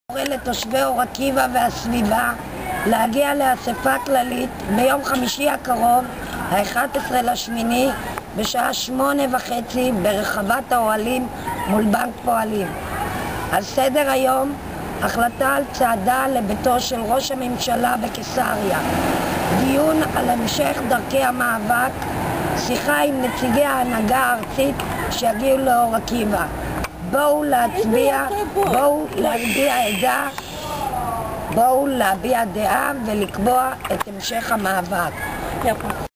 קורא לתושבי אור עקיבא והסביבה להגיע לאספה כללית ביום חמישי הקרוב, ה-11/8, בשעה 8:30 ברחבת האוהלים מול בנק פועלים. על סדר היום החלטה על צעדה לביתו של ראש הממשלה בקיסריה, דיון על המשך דרכי המאבק, שיחה עם נציגי ההנהגה הארצית שיגיעו לאור עקיבא. בואו להצביע, בואו להביע דעה ולקבוע את המשך המאבק.